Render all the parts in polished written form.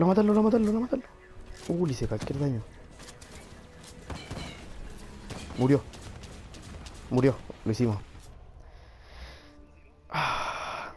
Lo matarlo, lo matarlo, lo matarlo. Le hice cualquier daño. Murió. Murió. Lo hicimos. Ah.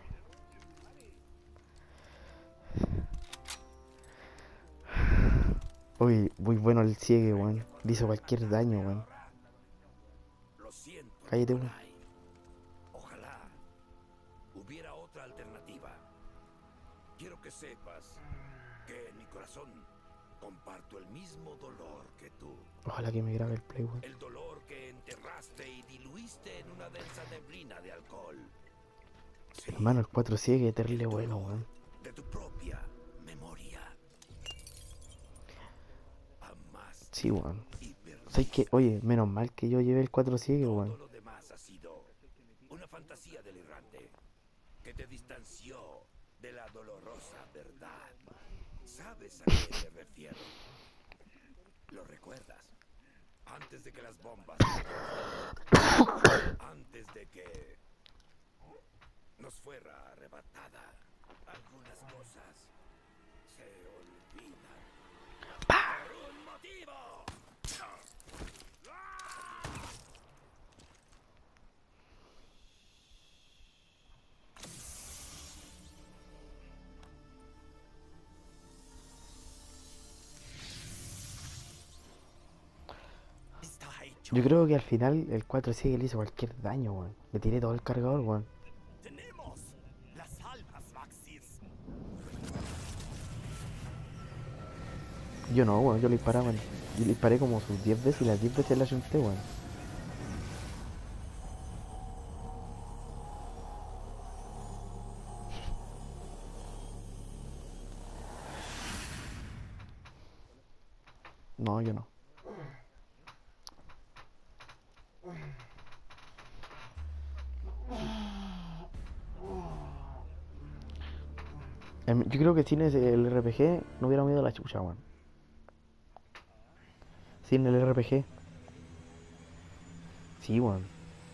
Uy, muy bueno el ciegue, weón. Le hizo cualquier daño, weón. Lo siento, Cállate, weón. Nikolai. Ojalá hubiera otra alternativa. Quiero que sepas que en mi corazón comparto el mismo dolor que tú. Ojalá que me grabe el play, weón. El dolor que enterraste y diluiste en una densa neblina de alcohol. Sí, Hermano, el 4 ciegue, terrible el bueno, dolor weón. de tu propia memoria. Amaste Sí, weón. y ¿Sabes qué? perdiste. Oye, menos mal que yo llevé el 4 ciegue, Todo weón. lo demás ha sido una fantasía delirante que te distanció de la dolorosa verdad. ¿Sabes a qué me refiero? ¿Lo recuerdas? Antes de que las bombas antes de que nos fuera arrebatada, algunas cosas se olvidan. ¡Por un motivo! Está hecho. Yo creo que al final el 4 ciegue le hizo cualquier daño, weón. Le tiré todo el cargador, weón. Tenemos las almas, Maxis. Yo no, weón. Yo le disparaba. Yo le disparé como sus 10 veces y las 10 veces la ayunté, weón. No, yo no. Yo creo que sin el RPG no hubiera ido a la chucha, weón. Sin el RPG. Sí, weón.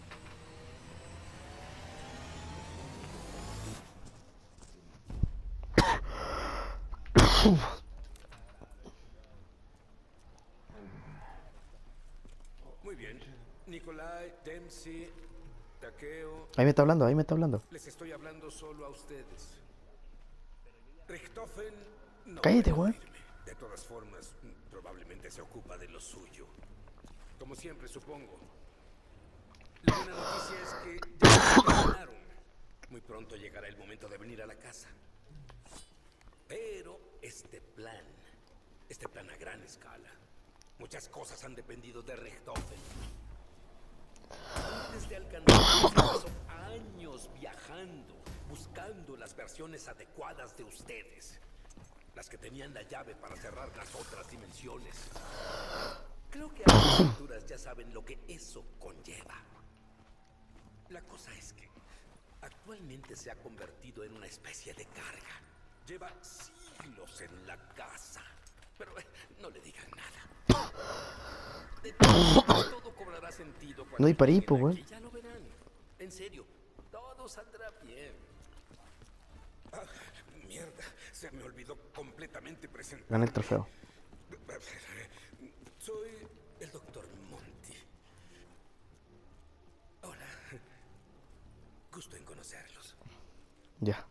Muy bien. Nikolai, Dempsey, Takeo. Ahí me está hablando, ahí me está hablando. Les estoy hablando solo a ustedes. Richtofen no Cállate, puede weón. oírme. De todas formas, probablemente se ocupa de lo suyo. Como siempre, supongo. La buena noticia es que ya terminaron. Muy pronto llegará el momento de venir a la casa. Pero este plan a gran escala, muchas cosas han dependido de Richtofen. Antes de alcanzar, pasó años viajando, buscando las versiones adecuadas de ustedes. Las que tenían la llave para cerrar las otras dimensiones. Creo que a estas alturas ya saben lo que eso conlleva. La cosa es que actualmente se ha convertido en una especie de carga. Lleva siglos en la casa. Pero no le digan nada. Todo cobrará sentido cuando No disparé, lleguen po, weón. aquí. Ya lo verán. En serio, todo saldrá bien. Ah, mierda, se me olvidó completamente presentar. Gané el trofeo. Soy el doctor Monty. Hola. Gusto en conocerlos. Ya.